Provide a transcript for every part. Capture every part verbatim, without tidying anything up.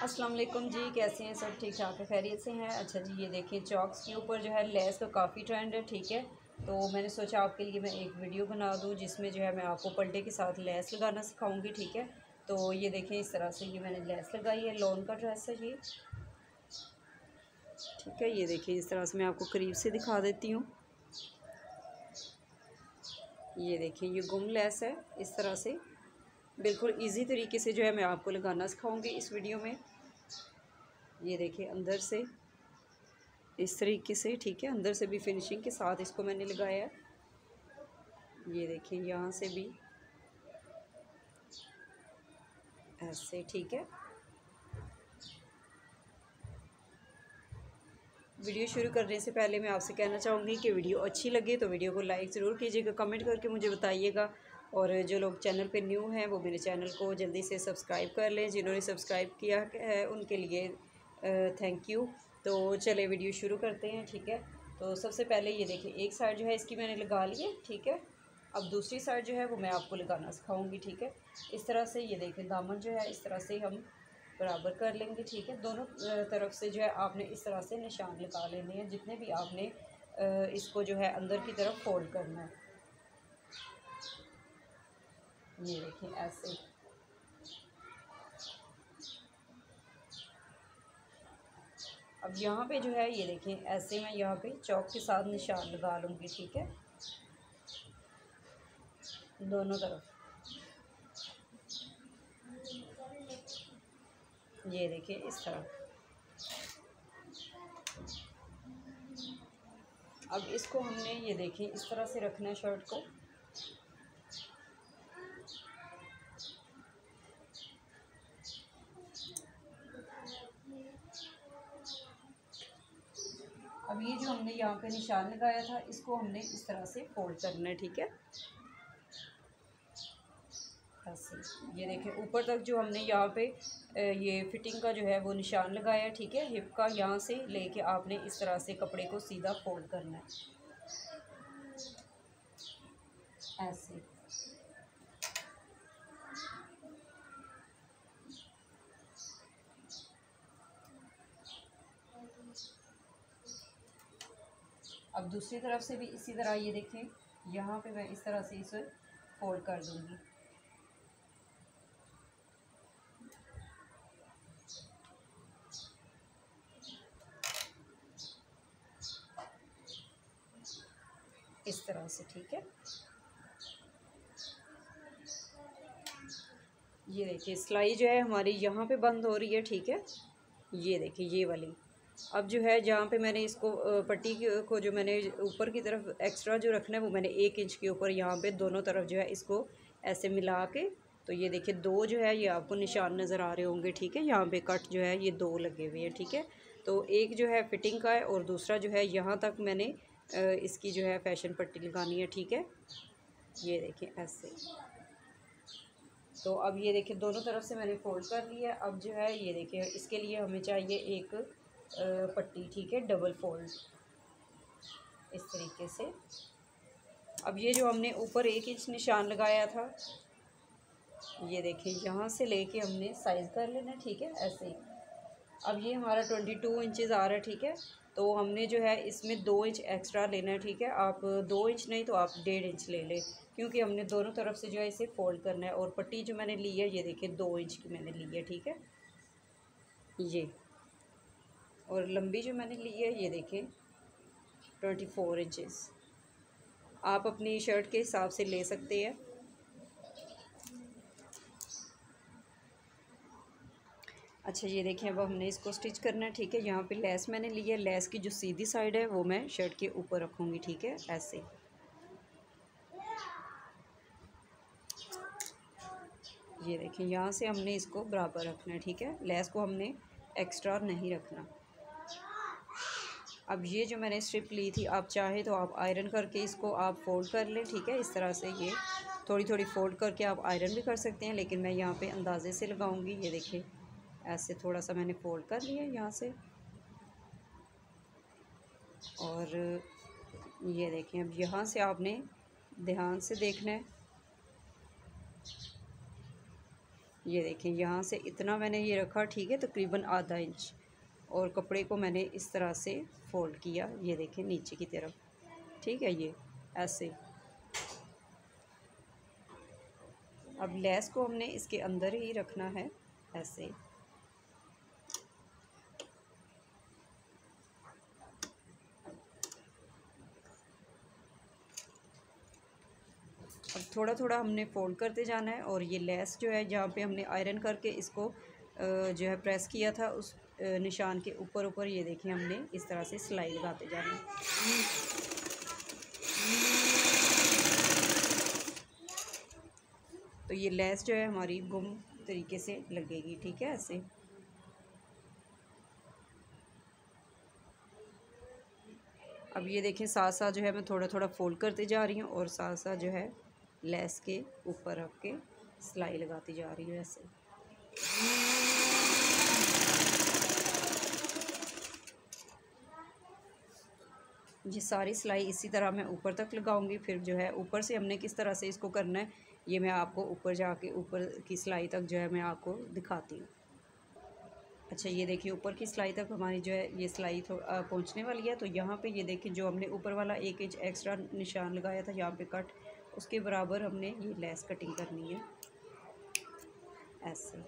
अस्सलाम वालेकुम जी, कैसे हैं सब? ठीक ठाक है, खैरियत से हैं। अच्छा जी, ये देखिए चॉक्स के ऊपर जो है लेस का काफ़ी ट्रेंड है, ठीक है। तो मैंने सोचा आपके लिए मैं एक वीडियो बना दूं जिसमें जो है मैं आपको पल्टे के साथ लेस लगाना सिखाऊंगी, ठीक है। तो ये देखें इस तरह से ये मैंने लेस लगाई है, लॉन का ड्रेस है ये, ठीक है। ये देखिए इस तरह से मैं आपको करीब से दिखा देती हूँ। ये देखिए ये गुम लेस है, इस तरह से बिल्कुल इजी तरीके से जो है मैं आपको लगाना सिखाऊंगी इस वीडियो में। ये देखिए अंदर से इस तरीके से, ठीक है, अंदर से भी फिनिशिंग के साथ इसको मैंने लगाया है। ये देखिए यहाँ से भी ऐसे, ठीक है। वीडियो शुरू करने से पहले मैं आपसे कहना चाहूँगी कि वीडियो अच्छी लगे तो वीडियो को लाइक ज़रूर कीजिएगा, कमेंट करके मुझे बताइएगा। और जो लोग चैनल पे न्यू हैं वो मेरे चैनल को जल्दी से सब्सक्राइब कर लें। जिन्होंने सब्सक्राइब किया है उनके लिए थैंक यू। तो चले वीडियो शुरू करते हैं, ठीक है। तो सबसे पहले ये देखिए एक साइड जो है इसकी मैंने लगा ली है, ठीक है। अब दूसरी साइड जो है वो मैं आपको लगाना सिखाऊंगी, ठीक है। इस तरह से ये देखिए दामन जो है इस तरह से हम बराबर कर लेंगे, ठीक है। दोनों तरफ से जो है आपने इस तरह से निशान लगा लेने हैं, जितने भी आपने इसको जो है अंदर की तरफ फोल्ड करना है। ये देखिए ऐसे, अब यहाँ पे जो है ये देखें ऐसे मैं यहाँ पे चौक के साथ निशान लगा लूँगी, ठीक है, दोनों तरफ। ये देखिए इस तरह। अब इसको हमने ये देखिए इस तरह से रखना है शर्ट को। अब ये जो हमने यहाँ पे निशान लगाया था इसको हमने इस तरह से फोल्ड करना है, ठीक है, ऐसे। ये देखिए ऊपर तक जो हमने यहाँ पे ये फिटिंग का जो है वो निशान लगाया, ठीक है। हिप का यहाँ से लेके आपने इस तरह से कपड़े को सीधा फोल्ड करना है, ऐसे। अब दूसरी तरफ से भी इसी तरह ये देखें यहाँ पे मैं इस तरह से इसे फोल्ड कर दूँगी। इस तरह से, ठीक है। ये देखिए सिलाई जो है हमारी यहाँ पे बंद हो रही है, ठीक है। ये देखिए ये वाली। अब जो है जहाँ पे मैंने इसको पट्टी को जो मैंने ऊपर की तरफ एक्स्ट्रा जो रखना है वो मैंने एक इंच के ऊपर यहाँ पे दोनों तरफ जो है इसको ऐसे मिला के, तो ये देखिए दो जो है ये आपको निशान नज़र आ रहे होंगे, ठीक है। यहाँ पे कट जो है ये दो लगे हुए हैं, ठीक है। तो एक जो है फिटिंग का है और दूसरा जो है यहाँ तक मैंने इसकी जो है फैशन पट्टी लगानी है, ठीक है। ये देखिए ऐसे। तो अब ये देखिए दोनों तरफ से मैंने फोल्ड कर लिया। अब जो है ये देखिए इसके लिए हमें चाहिए एक पट्टी, ठीक है, डबल फोल्ड इस तरीके से। अब ये जो हमने ऊपर एक इंच निशान लगाया था, ये देखिए यहाँ से लेके हमने साइज़ कर लेना, ठीक है, ऐसे। अब ये हमारा ट्वेंटी टू इंचज़ आ रहा है, ठीक है। तो हमने जो है इसमें दो इंच एक्स्ट्रा लेना है, ठीक है। आप दो इंच नहीं तो आप डेढ़ इंच ले लें, क्योंकि हमने दोनों तरफ से जो है इसे फोल्ड करना है। और पट्टी जो मैंने ली है ये देखिए दो इंच की मैंने ली है, ठीक है, ये। और लंबी जो मैंने ली है ये देखिए ट्वेंटी फोर इंचज़। आप अपनी शर्ट के हिसाब से ले सकते हैं। अच्छा ये देखिए अब हमने इसको स्टिच करना है, ठीक है। यहाँ पे लेस मैंने ली है, लेस की जो सीधी साइड है वो मैं शर्ट के ऊपर रखूँगी, ठीक है, ऐसे। ये देखिए यहाँ से हमने इसको बराबर रखना है, ठीक है। लेस को हमने एक्स्ट्रा नहीं रखना। अब ये जो मैंने स्ट्रिप ली थी आप चाहे तो आप आयरन करके इसको आप फोल्ड कर लें, ठीक है। इस तरह से ये थोड़ी थोड़ी फोल्ड करके आप आयरन भी कर सकते हैं, लेकिन मैं यहाँ पे अंदाजे से लगाऊंगी। ये देखिए ऐसे थोड़ा सा मैंने फोल्ड कर लिया यहाँ से। और ये देखें अब यहाँ से आपने ध्यान से देखना है। ये देखें यहाँ से इतना मैंने ये रखा, ठीक है, तकरीबन आधा इंच, और कपड़े को मैंने इस तरह से फोल्ड किया, ये देखें नीचे की तरफ, ठीक है, ये ऐसे। अब लेस को हमने इसके अंदर ही रखना है ऐसे। अब थोड़ा थोड़ा हमने फोल्ड करते जाना है, और ये लेस जो है जहाँ पे हमने आयरन करके इसको जो है प्रेस किया था, उस निशान के ऊपर ऊपर ये देखें हमने इस तरह से सिलाई लगाते जाना है। तो ये लेस जो है हमारी गुम तरीके से लगेगी, ठीक है, ऐसे। अब ये देखें साथ साथ जो है मैं थोड़ा थोड़ा फोल्ड करते जा रही हूँ, और साथ साथ जो है लेस के ऊपर रख के सिलाई लगाती जा रही हूँ ऐसे। ये सारी सिलाई इसी तरह मैं ऊपर तक लगाऊंगी। फिर जो है ऊपर से हमने किस तरह से इसको करना है, ये मैं आपको ऊपर जाके ऊपर की सिलाई तक जो है मैं आपको दिखाती हूँ। अच्छा, ये देखिए ऊपर की सिलाई तक हमारी जो है ये सिलाई पहुँचने वाली है। तो यहाँ पे ये देखिए जो हमने ऊपर वाला एक इंच एक्स्ट्रा निशान लगाया था यहाँ पे कट, उसके बराबर हमने ये लेस कटिंग करनी है ऐसे।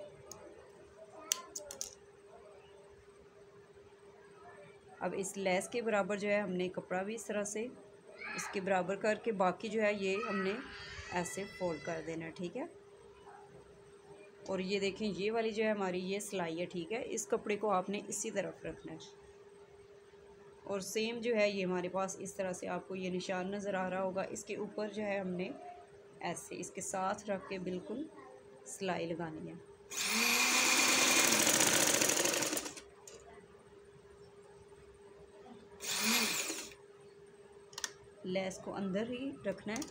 अब इस लेस के बराबर जो है हमने कपड़ा भी इस तरह से इसके बराबर करके बाकी जो है ये हमने ऐसे फोल्ड कर देना है, ठीक है। और ये देखें ये वाली जो है हमारी ये सिलाई है, ठीक है, इस कपड़े को आपने इसी तरफ रखना है। और सेम जो है ये हमारे पास इस तरह से आपको ये निशान नज़र आ रहा होगा, इसके ऊपर जो है हमने ऐसे इसके साथ रख के बिल्कुल सिलाई लगानी है। लेस को अंदर ही रखना है।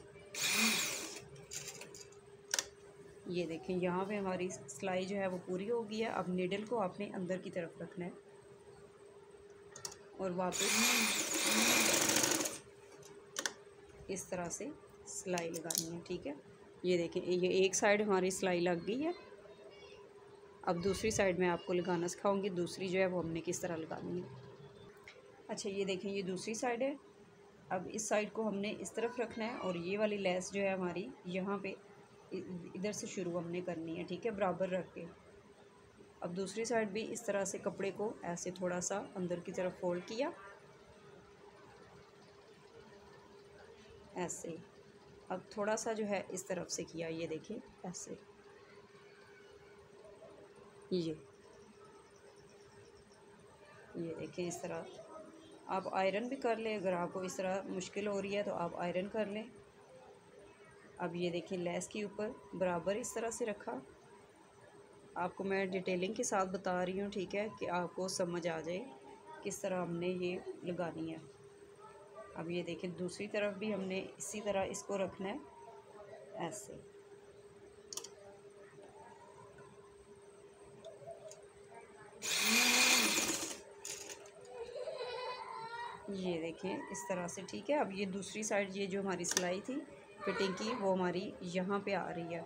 ये देखें यहाँ पे हमारी सिलाई जो है वो पूरी हो गई है। अब नीडल को आपने अंदर की तरफ रखना है और वापस इस तरह से सिलाई लगानी है, ठीक है। ये देखें ये एक साइड हमारी सिलाई लग गई है। अब दूसरी साइड में आपको लगाना सिखाऊंगी, दूसरी जो है वो हमने किस तरह लगानी है। अच्छा, ये देखें ये दूसरी साइड है। अब इस साइड को हमने इस तरफ रखना है, और ये वाली लेस जो है हमारी यहाँ पे इधर से शुरू हमने करनी है, ठीक है, बराबर रख के। अब दूसरी साइड भी इस तरह से कपड़े को ऐसे थोड़ा सा अंदर की तरफ फोल्ड किया ऐसे। अब थोड़ा सा जो है इस तरफ से किया, ये देखिए ऐसे, ये ये देखें इस तरह। आप आयरन भी कर लें, अगर आपको इस तरह मुश्किल हो रही है तो आप आयरन कर लें। अब ये देखें लेस के ऊपर बराबर इस तरह से रखा। आपको मैं डिटेलिंग के साथ बता रही हूँ, ठीक है, कि आपको समझ आ जाए किस तरह हमने ये लगानी है। अब ये देखें दूसरी तरफ भी हमने इसी तरह इसको रखना है ऐसे। ये देखें इस तरह से, ठीक है। अब ये दूसरी साइड ये जो हमारी सिलाई थी फिटिंग की वो हमारी यहाँ पे आ रही है।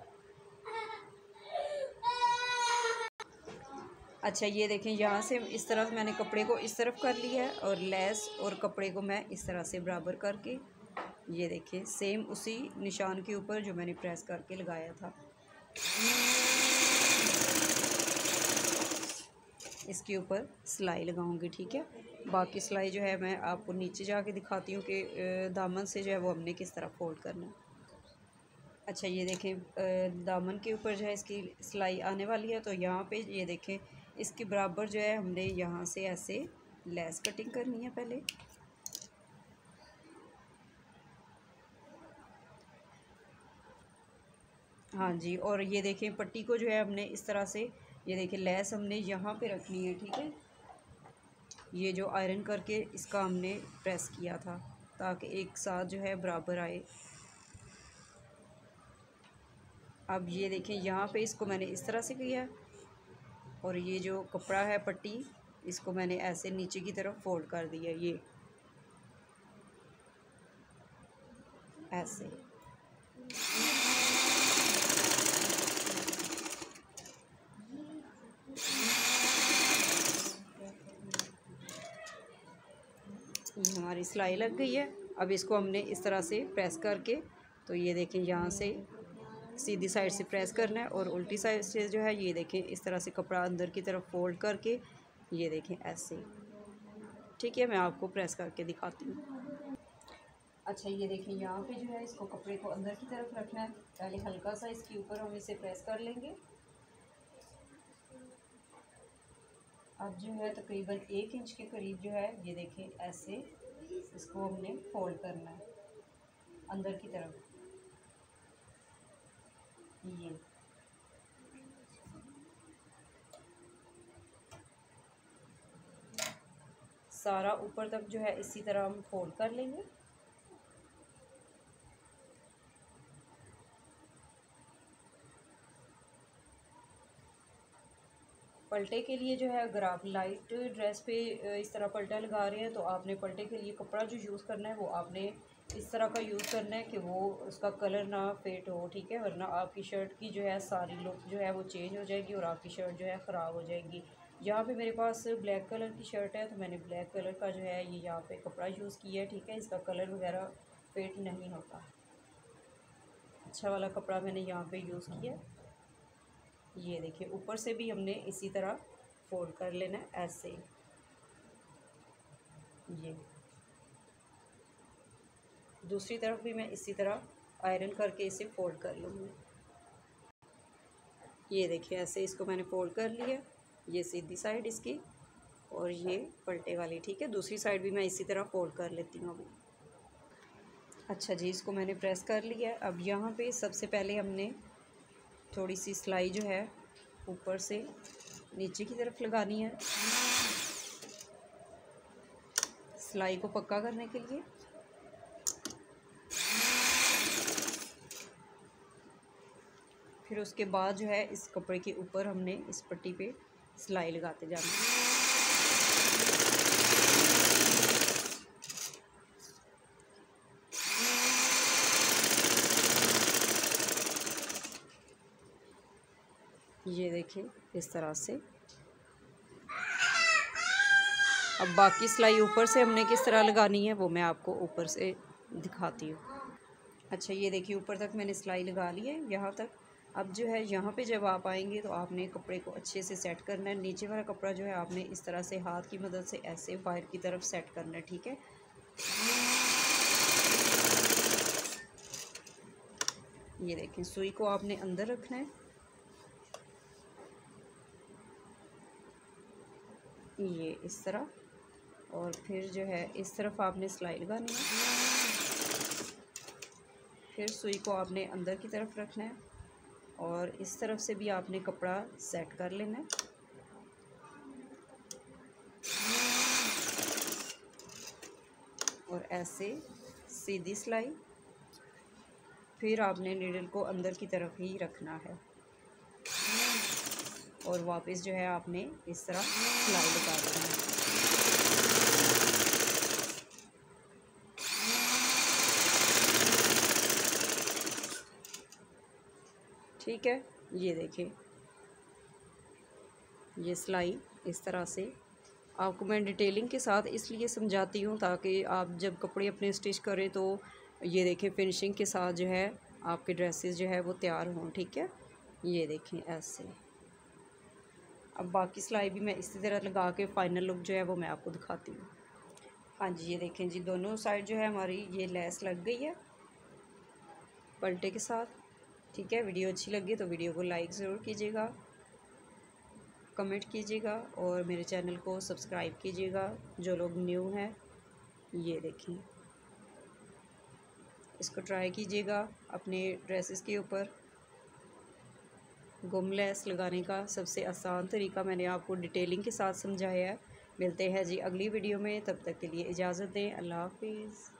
अच्छा, ये देखें यहाँ से इस तरफ मैंने कपड़े को इस तरफ कर लिया है, और लेस और कपड़े को मैं इस तरह से बराबर करके ये देखें सेम उसी निशान के ऊपर जो मैंने प्रेस करके लगाया था इसके ऊपर सिलाई लगाऊंगी, ठीक है। बाकी सिलाई जो है मैं आपको नीचे जाके दिखाती हूँ कि दामन से जो है वो हमने किस तरह फोल्ड करना है। अच्छा, ये देखें दामन के ऊपर जो है इसकी सिलाई आने वाली है, तो यहाँ पे ये देखें इसके बराबर जो है हमने यहाँ से ऐसे लेस कटिंग करनी है पहले। हाँ जी, और ये देखें पट्टी को जो है हमने इस तरह से, ये देखें लेस हमने यहाँ पे रखनी है, ठीक है। ये जो आयरन करके इसका हमने प्रेस किया था ताकि एक साथ जो है बराबर आए। अब ये देखें यहाँ पे इसको मैंने इस तरह से किया, और ये जो कपड़ा है पट्टी इसको मैंने ऐसे नीचे की तरफ फोल्ड कर दिया, ये ऐसे। ये हमारी सिलाई लग गई है। अब इसको हमने इस तरह से प्रेस करके, तो ये देखें यहाँ से सीधी साइड से प्रेस करना है और उल्टी साइड से जो है ये देखें इस तरह से कपड़ा अंदर की तरफ फोल्ड करके, ये देखें ऐसे। ठीक है, मैं आपको प्रेस करके दिखाती हूँ। अच्छा, ये देखें यहाँ पे जो है इसको कपड़े को अंदर की तरफ रखना है। पहले हल्का सा इसके ऊपर हम इसे प्रेस कर लेंगे। अब जो है तकरीबन एक इंच के करीब जो है ये देखें ऐसे इसको हमने फोल्ड करना है अंदर की तरफ। ये सारा ऊपर तक जो है इसी तरह हम फोल्ड कर लेंगे। पलटे के लिए जो है अगर आप लाइट ड्रेस पे इस तरह पलटा लगा रहे हैं तो आपने पलटे के लिए कपड़ा जो यूज़ करना है वो आपने इस तरह का यूज़ करना है कि वो उसका कलर ना फेड हो। ठीक है, वरना आपकी शर्ट की जो है सारी लुक जो है वो चेंज हो जाएगी और आपकी शर्ट जो है ख़राब हो जाएगी। यहाँ पे मेरे पास ब्लैक कलर की शर्ट है तो मैंने ब्लैक कलर का जो है ये यहाँ पे कपड़ा यूज़ किया है। ठीक है, इसका कलर वगैरह फेड नहीं होता। अच्छा वाला कपड़ा मैंने यहाँ पे यूज़ किया। ये देखिए ऊपर से भी हमने इसी तरह फोल्ड कर लेना है ऐसे। ये दूसरी तरफ भी मैं इसी तरह आयरन करके इसे फोल्ड कर लूँगी। ये देखिए ऐसे इसको मैंने फोल्ड कर लिया। ये सीधी साइड इसकी और ये पलटे वाली। ठीक है, दूसरी साइड भी मैं इसी तरह फोल्ड कर लेती हूँ अभी। अच्छा जी, इसको मैंने प्रेस कर लिया। अब यहाँ पे सबसे पहले हमने थोड़ी सी सिलाई जो है ऊपर से नीचे की तरफ लगानी है सिलाई को पक्का करने के लिए। फिर उसके बाद जो है इस कपड़े के ऊपर हमने इस पट्टी पे सिलाई लगाते जाना है। ये देखिए इस तरह से। अब बाकी सिलाई ऊपर से हमने किस तरह लगानी है वो मैं आपको ऊपर से दिखाती हूँ। अच्छा, ये देखिए ऊपर तक मैंने सिलाई लगा ली है यहाँ तक। अब जो है यहाँ पे जब आप आएंगे तो आपने कपड़े को अच्छे से सेट करना है। नीचे वाला कपड़ा जो है आपने इस तरह से हाथ की मदद से ऐसे बाहर की तरफ सेट करना है। ठीक है, ये देखें सुई को आपने अंदर रखना है। ये इस तरह, और फिर जो है इस तरफ आपने सिलाई लगानी है। फिर सुई को आपने अंदर की तरफ रखना है और इस तरफ से भी आपने कपड़ा सेट कर लेना है। और ऐसे सीधी सिलाई, फिर आपने नीडल को अंदर की तरफ ही रखना है और वापस जो है आपने इस तरह सिलाई लगा देना है। ठीक है, ये देखिए ये सिलाई इस तरह से। आपको मैं डिटेलिंग के साथ इसलिए समझाती हूँ ताकि आप जब कपड़े अपने स्टिच करें तो ये देखें फिनिशिंग के साथ जो है आपके ड्रेसेस जो है वो तैयार हों। ठीक है, ये देखें ऐसे। अब बाकी सिलाई भी मैं इसी तरह लगा के फाइनल लुक जो है वो मैं आपको दिखाती हूँ। हाँ जी, ये देखें जी दोनों साइड जो है हमारी ये लेस लग गई है पलटे के साथ। ठीक है, वीडियो अच्छी लगी तो वीडियो को लाइक ज़रूर कीजिएगा, कमेंट कीजिएगा और मेरे चैनल को सब्सक्राइब कीजिएगा जो लोग न्यू हैं। ये देखें, इसको ट्राई कीजिएगा अपने ड्रेसेस के ऊपर। गुम लेस लगाने का सबसे आसान तरीका मैंने आपको डिटेलिंग के साथ समझाया है। मिलते हैं जी अगली वीडियो में, तब तक के लिए इजाज़त दें। अल्लाह हाफिज़।